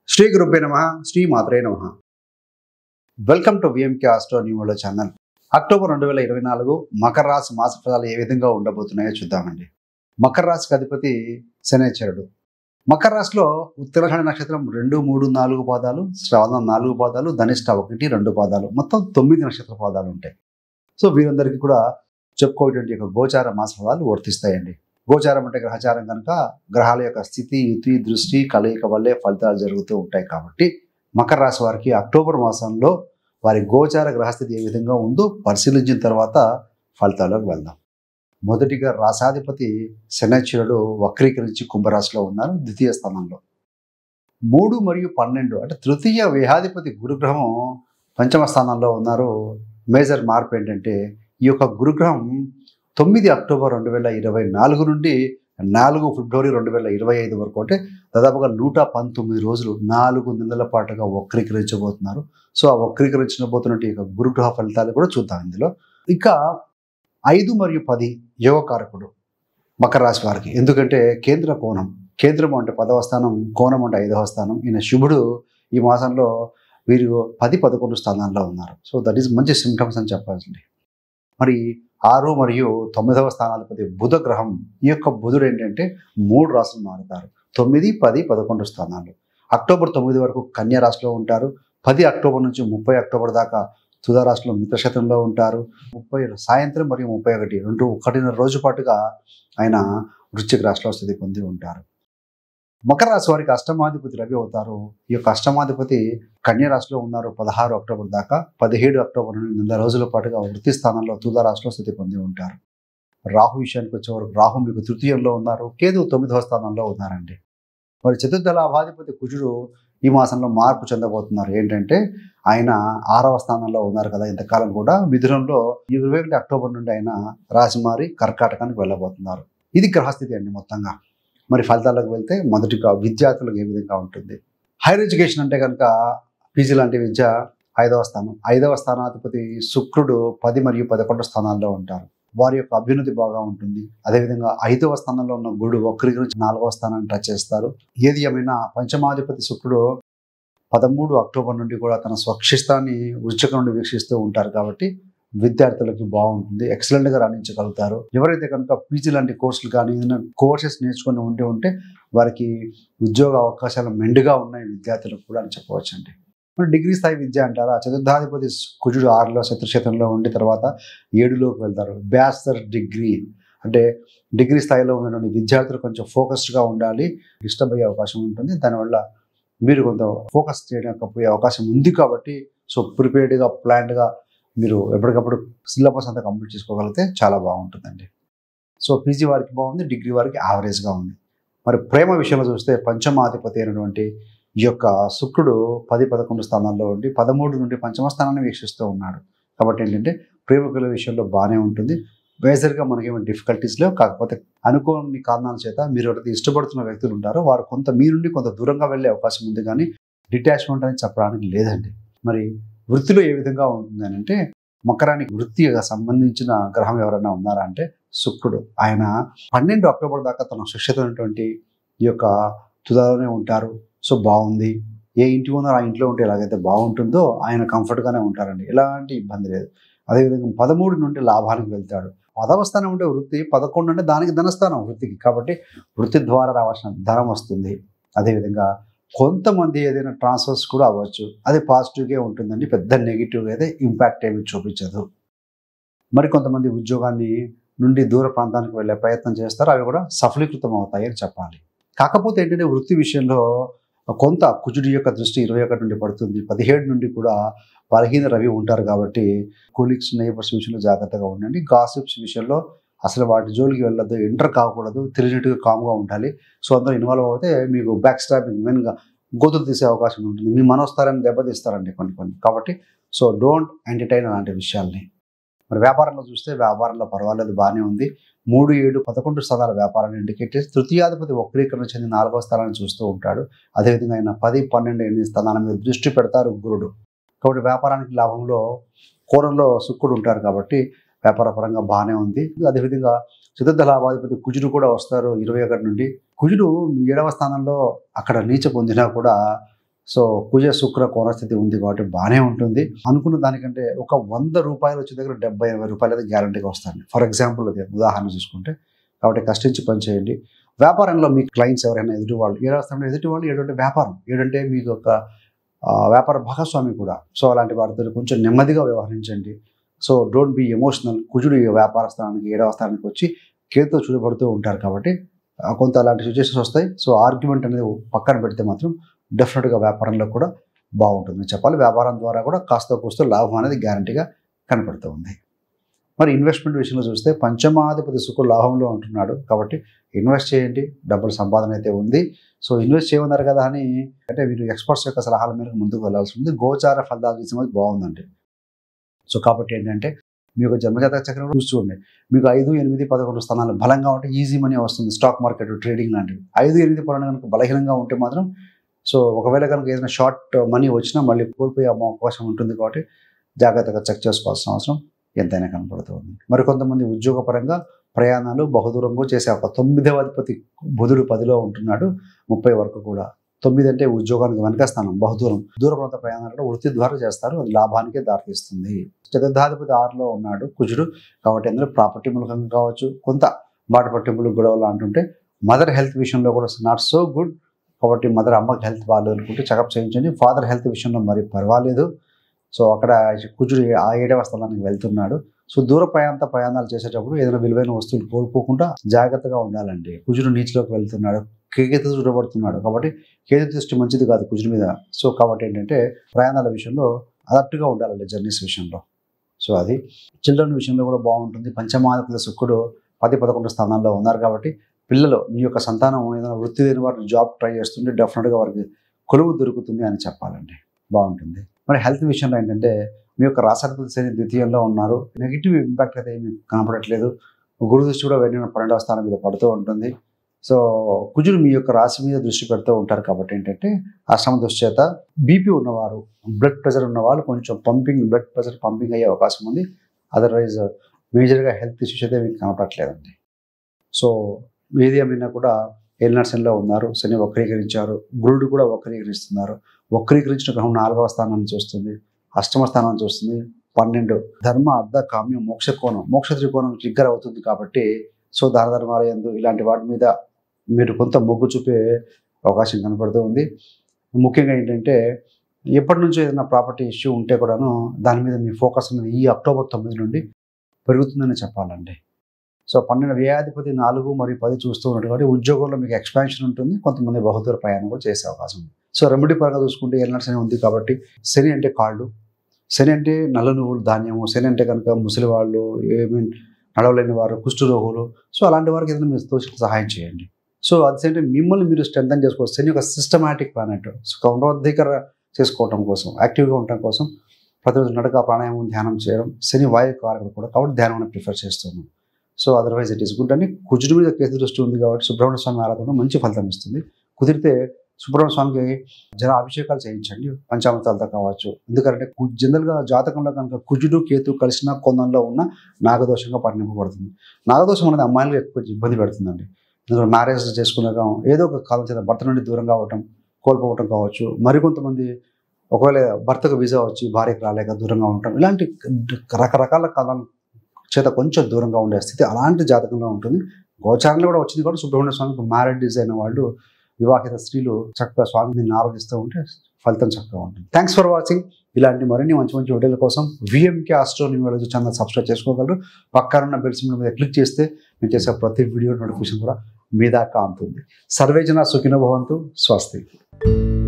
శ్రీ గురుభ్యో నమః శ్రీ మాత్రే నమః welcome to VMK astro numero channel. October 2024 మకర రాశి మాస ఫలాలు ఏ విధంగా ఉండబోతున్నాయో చూద్దామండి. మకర రాశికి అధిపతి శనైశ్వరుడు. మకర రాశిలో ఉత్తరాషాఢ నక్షత్రం 2, 3, 4 పాదాలు, శ్రవణం 4 పాదాలు, ధనిష్ట 1, 2 పాదాలు, మొత్తం 9 నక్షత్ర పాదాలు ఉంటాయి. సో వీరందరికీ కూడా చెప్పుకోవటువంటి యొక్క గోచార మాస ఫలాలు వర్తిస్తాయండి. గోచారం అంటే గ్రహచారం కనుక గ్రహాల యొక్క స్థితి, యుతి, దృష్టి, కలయిక వల్లే ఫలితాలు జరుగుతూ ఉంటాయి. కాబట్టి మకర రాశి వారికి అక్టోబర్ మాసంలో వారి గోచార గ్రహస్థితి ఏ విధంగా ఉందో పరిశీలించిన తర్వాత ఫలితాల్లోకి వెళ్దాం. మొదటిగా రాశాధిపతి శనైశ్వరుడు వక్రీకరించి కుంభరాశిలో ఉన్నారు, ద్వితీయ స్థానంలో. 3 మరియు 12 అంటే తృతీయ వ్యయాధిపతి గురుగ్రహం పంచమ స్థానంలో ఉన్నారు. మేజర్ మార్పు ఏంటంటే ఈ యొక్క గురుగ్రహం 9 అక్టోబర్ 2024 నుండి 4 ఫిబ్రవరి 2025 వరకు, అంటే దాదాపుగా 119 రోజులు 4 నెలల పాటుగా వక్రీకరించబోతున్నారు. సో ఆ వక్రీకరించబోతున్నట్టు ఇక గురుగ్రహ ఫలితాలు కూడా చూద్దాం ఇందులో. ఇక 5 మరియు 10 యోగకారకుడు మకర రాశి వారికి. ఎందుకంటే కేంద్ర కోణం, కేంద్రం అంటే 10వ స్థానం, కోణం అంటే 5వ స్థానం. ఈయన శుభుడు ఈ మాసంలో వీరు 10, 11 స్థానాల్లో ఉన్నారు. సో దట్ ఈస్ మంచి సిమ్టమ్స్ అని చెప్పాలండి. మరి 6 మరియు 9వ స్థానాధిపతి బుధ గ్రహం. ఈ యొక్క బుధుడు ఏంటంటే 3 రాశులు మారుతారు. 9, 10, 11 స్థానాలు. అక్టోబర్ 9 వరకు కన్యా రాశిలో ఉంటారు. 10 అక్టోబర్ నుంచి 30 అక్టోబర్ దాకా తులా రాశిలో మిత్రక్షేత్రంలో ఉంటారు. 30 సాయంత్రం మరియు 31 1.5 రోజు పాటుగా ఆయన వృశ్చిక రాశిలో స్థితి పొంది ఉంటారు. మకర రాశి వారికి అష్టమాధిపతి రవి అవుతారు. ఈ యొక్క అష్టమాధిపతి కన్యా రాశిలో ఉన్నారు 16 అక్టోబర్ దాకా. 17 అక్టోబర్ నుండి 9 రోజుల పాటుగా వృత్తి స్థానంలో తులా రాశిలో స్థితి పొంది ఉంటారు. రాహు విషయానికి వచ్చేవరకు రాహు మీకు తృతీయంలో ఉన్నారు, కేతు 9వ స్థానంలో ఉన్నారండి. మరి చతుర్థ లాభాధిపతి కుజుడు ఈ మాసంలో మార్పు చెందబోతున్నారు. ఏంటంటే ఆయన 6వ స్థానంలో ఉన్నారు కదా ఇంతకాలం కూడా. మిథునంలో 21 అక్టోబర్ నుండి ఆయన రాశి మారి కర్కాటకానికి వెళ్ళబోతున్నారు. ఇది గ్రహస్థితి అండి మొత్తంగా. మరి ఫలితాలకు వెళ్తే మొదటిగా విద్యార్థులకు ఏ విధంగా ఉంటుంది. హైయర్ ఎడ్యుకేషన్ అంటే కనుక పీజీ లాంటి విద్య 5వ స్థానం. 5వ స్థానాధిపతి శుక్రుడు 10 మరియు 11 స్థానాల్లో ఉంటారు. వారి యొక్క అభ్యున్నతి బాగా ఉంటుంది. అదేవిధంగా 5వ స్థానంలో ఉన్న గురుడు వక్రీకరించి 4వ స్థానాన్ని టచ్ చేస్తారు. ఏది ఏమైనా పంచమాధిపతి శుక్రుడు 13 అక్టోబర్ నుండి కూడా తన స్వక్షిస్తాన్ని వృశ్చికం నుండి వీక్షిస్తూ ఉంటారు. కాబట్టి విద్యార్థులకి బాగుంటుంది, ఎక్సలెంట్గా రాణించగలుగుతారు. ఎవరైతే కనుక పీజీ లాంటి కోర్సులు కానీ ఏదైనా కోర్సెస్ నేర్చుకుని ఉంటే వారికి ఉద్యోగ అవకాశాలు మెండుగా ఉన్నాయి విద్యార్థులకు కూడా అని చెప్పవచ్చండి. మరి డిగ్రీ స్థాయి విద్య అంటారా, చతుర్థాధిపతి కుజుడు 6లో శత్రుక్షేత్రంలో ఉండి తర్వాత 7లోకి వెళ్తారు. బ్యాచిలర్ డిగ్రీ అంటే డిగ్రీ స్థాయిలో ఉన్నటువంటి విద్యార్థులు కొంచెం ఫోకస్డ్గా ఉండాలి, డిస్టర్బ్ అయ్యే అవకాశం ఉంటుంది. దానివల్ల మీరు కొంత ఫోకస్ చేయకపోయే అవకాశం ఉంది. కాబట్టి సో ప్రిపేర్డ్గా, ప్లాన్డ్గా మీరు ఎప్పటికప్పుడు సిలబస్ అంతా కంప్లీట్ చేసుకోగలిగితే చాలా బాగుంటుందండి. సో పీజీ వారికి బాగుంది, డిగ్రీ వారికి యావరేజ్గా ఉంది. మరి ప్రేమ విషయంలో చూస్తే పంచమాధిపతి అయినటువంటి ఈ యొక్క శుక్రుడు 10, 11 స్థానాల్లో ఉండి 13 నుండి పంచమ స్థానాన్ని వీక్షిస్తూ ఉన్నాడు. కాబట్టి ఏంటంటే ప్రేమికుల విషయంలో బాగానే ఉంటుంది. మేజర్గా మనకేమైనా డిఫికల్టీస్ లేవు. కాకపోతే అనుకోని కారణాల చేత మీరు ఎవరైతే ఇష్టపడుతున్న వ్యక్తులు ఉంటారో వారు కొంత మీ నుండి కొంత దూరంగా వెళ్ళే అవకాశం ఉంది, కానీ డిటాచ్మెంట్ అని చెప్పడానికి లేదండి. మరి వృత్తిలో ఏ విధంగా ఉంటుంది అని అంటే మకరానికి వృత్తిగా సంబంధించిన గ్రహం ఎవరైనా ఉన్నారా అంటే శుక్రుడు. ఆయన 12 అక్టోబర్ దాకా తన శిక్షితున్నటువంటి ఈ యొక్క తులాలోనే ఉంటారు. సో బాగుంది. ఏ ఇంటి ఉన్నారో ఆ ఇంట్లో ఉంటే ఎలాగైతే బాగుంటుందో ఆయన కంఫర్ట్గానే ఉంటారండి, ఎలాంటి ఇబ్బంది లేదు. అదేవిధంగా 13 నుండి లాభానికి వెళ్తాడు. 10వ స్థానం ఉంటే వృత్తి, 11 అంటే దానికి ధనస్థానం వృత్తికి. కాబట్టి వృత్తి ద్వారా రావాల్సిన ధనం వస్తుంది. అదేవిధంగా కొంతమంది ఏదైనా ట్రాన్స్ఫర్స్ కూడా అవ్వచ్చు, అది పాజిటివ్గా ఉంటుందండి, పెద్ద నెగిటివ్గా అయితే ఇంపాక్ట్ ఏమి చూపించదు. మరి కొంతమంది ఉద్యోగాన్ని నుండి దూర ప్రాంతానికి వెళ్ళే ప్రయత్నం చేస్తారు, అవి కూడా సఫలీకృతం అవుతాయి అని చెప్పాలి. కాకపోతే ఏంటంటే వృత్తి విషయంలో కొంత కుజుడి యొక్క దృష్టి 21 నుండి పడుతుంది. 17 నుండి కూడా బలహీన రవి ఉంటారు. కాబట్టి కొలీగ్స్, నైబర్స్ విషయంలో జాగ్రత్తగా ఉండండి. గాసిప్స్ విషయంలో అసలు వాటి జోలికి వెళ్ళొద్దు, ఎంటర్ కాకూడదు, తెలియనట్టుగా కామ్గా ఉండాలి. సో అందరూ ఇన్వాల్వ్ అవుతే మీకు బ్యాక్ స్టాపింగ్, మెయిన్గా గోతులు తీసే అవకాశం ఉంటుంది. మీ మనోస్తారాన్ని దెబ్బతీస్తారండి కొన్ని. కాబట్టి సో డోంట్ ఎంటర్టైన్ అలాంటి విషయాల్ని. మరి వ్యాపారంలో చూస్తే వ్యాపారంలో పర్వాలేదు, బాగానే ఉంది. 3, 7, 11 స్థానాల వ్యాపారాన్ని ఇండికేట్ చేసి తృతీయాధిపతి వక్రీకరణ చెంది 4వ స్థానాన్ని చూస్తూ ఉంటాడు. అదేవిధంగా ఆయన 10, 12, 8 స్థానాల మీద దృష్టి పెడతారు గురుడు. కాబట్టి వ్యాపారానికి లాభంలో కోణంలో శుక్రుడు ఉంటారు. కాబట్టి వ్యాపార పరంగా బాగానే ఉంది. అదేవిధంగా చతుర్థ లాభాధిపతి కుజుడు కూడా వస్తారు 21 నుండి. కుజుడు 7వ స్థానంలో అక్కడ నీచ పొందినా కూడా సో కుజ శుక్ర కోణస్థితి ఉంది కాబట్టి బాగానే ఉంటుంది. అనుకున్న దానికంటే ఒక 100 రూపాయలు వచ్చే దగ్గర 70-80 రూపాయలు అయితే గ్యారంటీగా వస్తాయండి. ఫర్ ఎగ్జాంపుల్ అది ఉదాహరణ చూసుకుంటే. కాబట్టి కష్టించి పని చేయండి. వ్యాపారంలో మీ క్లయింట్స్ ఎవరైనా ఎదుటి వాళ్ళు 7వ స్థానంలో ఎదుటి వాళ్ళు 7 అంటే వ్యాపారం, 7 అంటే మీకు ఒక వ్యాపార భాగస్వామి కూడా. సో అలాంటి వారితో కొంచెం నెమ్మదిగా వ్యవహరించండి. So don't be emotional. కుజుడు ఈ వ్యాపార స్థానానికి 7వ స్థానానికి వచ్చి కేతుతో చూడబడుతూ ఉంటారు కాబట్టి కొంత అలాంటి సిచ్యువేషన్స్ వస్తాయి. సో ఆర్గ్యుమెంట్ అనేది పక్కన పెడితే మాత్రం డెఫినెట్గా వ్యాపారంలో కూడా బాగుంటుందని చెప్పాలి. వ్యాపారం ద్వారా కూడా కాస్త కూస్తో లాభం అనేది గ్యారంటీగా కనపడుతూ ఉంది. మరి ఇన్వెస్ట్మెంట్ విషయంలో చూస్తే పంచమాధిపతి శుక్రుడు లాభంలో ఉంటున్నాడు కాబట్టి ఇన్వెస్ట్ చేయండి. డబ్బుల సంపాదన అయితే ఉంది. సో ఇన్వెస్ట్ చేయమన్నారు కదా అని అంటే మీరు ఎక్స్పర్ట్స్ యొక్క సలహాల మేరకు ముందుకు వెళ్ళాల్సి ఉంది. గోచార ఫలితాలు విషయం బాగుందండి. సో కాబట్టి ఏంటంటే మీ యొక్క జన్మజాతక చక్రం చూసి చూడండి. మీకు 5, 8, 11 స్థానాలు బలంగా ఉంటే ఈజీ మనీ వస్తుంది. స్టాక్ మార్కెట్, ట్రేడింగ్ లాంటివి. 5, 8, 12 కనుక బలహీనంగా ఉంటే మాత్రం సో ఒకవేళ కనుక ఏదైనా షార్ట్ మనీ వచ్చినా మళ్ళీ కోల్పోయే అవకాశం ఉంటుంది కాబట్టి జాగ్రత్తగా చెక్ చేసుకోవాల్సిన అవసరం ఎంతైనా కనపడుతుంది. మరి కొంతమంది ఉద్యోగపరంగా ప్రయాణాలు బహుదూరంగా చేసే ఒక 9వ అధిపతి బుధుడు 10లో ఉంటున్నాడు 30 వరకు కూడా. 9 అంటే ఉద్యోగానికి వెనక స్థానం, బహుదూరం. దూర ప్రాంత ప్రయాణాలు వృత్తి ద్వారా చేస్తారు, అది లాభానికే దారితీస్తుంది. చతుర్థాధిపతి 6లో ఉన్నాడు కుజుడు కాబట్టి అందులో ప్రాపర్టీ మూలకంగా కావచ్చు, కొంత మాట పట్టింపులు గొడవలు అంటుంటే మదర్ హెల్త్ విషయంలో కూడా నాట్ సో గుడ్. కాబట్టి మదర్ అమ్మకి హెల్త్ బాగాలేదు అనుకుంటే చెకప్ చేయించండి. ఫాదర్ హెల్త్ విషయంలో మరి పర్వాలేదు. సో అక్కడ కుజుడు ఆ 7వ స్థానానికి వెళ్తున్నాడు. సో దూర ప్రయాణాలు చేసేటప్పుడు ఏదైనా విలువైన వస్తువులు కోల్పోకుండా జాగ్రత్తగా ఉండాలండి. కుజుడు నీచిలోకి వెళ్తున్నాడు, కేతు చూడబడుతున్నాడు కాబట్టి కేతు దృష్టి మంచిది కాదు కుజుడి మీద. సో కాబట్టి ఏంటంటే ప్రయాణాల విషయంలో అలర్ట్గా ఉండాలండి జర్నీస్ విషయంలో. సో అది చిల్డ్రన్ విషయంలో కూడా బాగుంటుంది. పంచమాధిపతి శుక్రుడు 10, 11 స్థానాల్లో ఉన్నారు కాబట్టి పిల్లలు మీ యొక్క సంతానం ఏదైనా వృత్తి లేని వారిని జాబ్ ట్రై చేస్తుంటే డెఫినెట్గా వారికి కొలువు దొరుకుతుంది అని చెప్పాలండి. బాగుంటుంది. మరి హెల్త్ విషయంలో ఏంటంటే మీ యొక్క రాసాధిపతి శని ద్వితీయంలో ఉన్నారు. నెగిటివ్ ఇంపాక్ట్ అయితే ఏమి కనపడట్లేదు. గురు దృష్టి కూడా 12వ స్థానం మీద పడుతూ ఉంటుంది. సో కుజుడు మీ యొక్క రాశి మీద దృష్టి పెడుతూ ఉంటారు కాబట్టి ఏంటంటే అష్టమ దృష్టి చేత బీపీ ఉన్నవారు, బ్లడ్ ప్రెషర్ ఉన్నవాళ్ళు కొంచెం బ్లడ్ ప్రెషర్ పంపింగ్ అయ్యే అవకాశం ఉంది. అదర్వైజ్ మేజర్గా హెల్త్ ఇష్యూస్ అయితే మీకు కనపడట్లేదండి. సో ఏది ఏమైనా కూడా ఏలినాటి శనిలో ఉన్నారు. శని వక్రీకరించారు, గురుడు కూడా వక్రీకరిస్తున్నారు. వక్రీకరించిన గ్రహం 4వ స్థానాన్ని చూస్తుంది, అష్టమ స్థానాన్ని చూస్తుంది. 12 ధర్మ, అర్ధ, కామ్య, మోక్ష కోణం, మోక్ష త్రికోణం ట్రిగ్గర్ అవుతుంది కాబట్టి సో దాన ధర్మాల యందు ఇలాంటి వాటి మీద మీరు కొంత మొగ్గు చూపే అవకాశం కనపడుతూ ఉంది. ముఖ్యంగా ఏంటంటే ఎప్పటి నుంచో ఏదైనా ప్రాపర్టీ ఇష్యూ ఉంటే కూడాను దాని మీద మీ ఫోకస్ అనేది ఈ అక్టోబర్ 9 నుండి పెరుగుతుందని చెప్పాలండి. సో 12 వ్యయాధిపతి 4 మరియు 10 చూస్తూ ఉన్నట్టు కాబట్టి ఉద్యోగంలో మీకు ఎక్స్పాన్షన్ ఉంటుంది. కొంతమంది బహుదూర ప్రయాణం కూడా చేసే అవకాశం ఉంది. సో రెమెడీ పరంగా చూసుకుంటే ఏలినాటి శని ఉంది కాబట్టి శని అంటే కాళ్ళు, శని అంటే నల్ల నువ్వులు ధాన్యము, శని అంటే కనుక ముసలి వాళ్ళు, నడవలేని వారు, కుష్ఠరోగులు. సో అలాంటి వారికి ఏదైనా మీరు తోచిన సహాయం చేయండి. సో అదేంటే మిమ్మల్ని మీరు స్ట్రెంథన్ చేసుకోవచ్చు. శని ఒక సిస్టమాటిక్ ప్లానెట్. సో క్రమబద్ధీకర చేసుకోవటం కోసం, యాక్టివ్గా ఉండటం కోసం ప్రతిరోజు నడక, ప్రాణాయామం, ధ్యానం చేయడం. శని వాయు కారకుడు కూడా కాబట్టి ధ్యానం ప్రిఫర్ చేస్తున్నాం. So otherwise it is good అని కుజుడి మీద కేతు దృష్టి ఉంది కాబట్టి సుబ్రహ్మణ్య స్వామి ఆరాధన మంచి ఫలితం ఇస్తుంది. కుదిరితే సుబ్రహ్మణ్య స్వామికి జన అభిషేకాలు చేయించండి, పంచామృతాలతో కావచ్చు. ఎందుకంటే జనరల్గా జాతకంలో కనుక కుజుడు కేతు కలిసిన కొందంలో ఉన్న నాగదోషంగా పరిణింపబడుతుంది. నాగదోషం అనేది అమ్మాయిలు ఎక్కువ ఇబ్బంది పెడుతుందండి. ఎందుకంటే మ్యారేజ్ చేసుకున్నాక ఏదో ఒక కాలం చేత భర్త నుండి దూరంగా అవ్వటం, కోల్పోవటం కావచ్చు. మరికొంతమంది ఒకవేళ భర్తకు వీసా వచ్చి భార్యకు రాలేక దూరంగా ఉండటం, ఇలాంటి రకరకాల కాలం చేత కొంచెం దూరంగా ఉండే స్థితి అలాంటి జాతకంలో ఉంటుంది. గోచారంలో కూడా వచ్చింది కూడా సుబ్రహ్మణ్య స్వామికి మ్యారేజ్ అయిన వాళ్ళు, వివాహిత స్త్రీలు చక్కగా స్వామిని ఆరాధిస్తూ ఉంటే ఫలితం చక్కగా ఉంటుంది. Thanks for watching. ఇలాంటి మరిన్ని మంచి మంచి వీడియోల కోసం విఎంకే ఆస్ట్రోన్యూమాలజీ ఛానల్ సబ్స్క్రైబ్ చేసుకోగలరు. పక్కనున్న బెల్ సింబల్ మీద క్లిక్ చేస్తే మేము చేసే ప్రతి వీడియో నోటిఫికేషన్ కూడా మీ దాకా అందుతుంది. సర్వేజన సుఖినో భవంతు. స్వస్తి.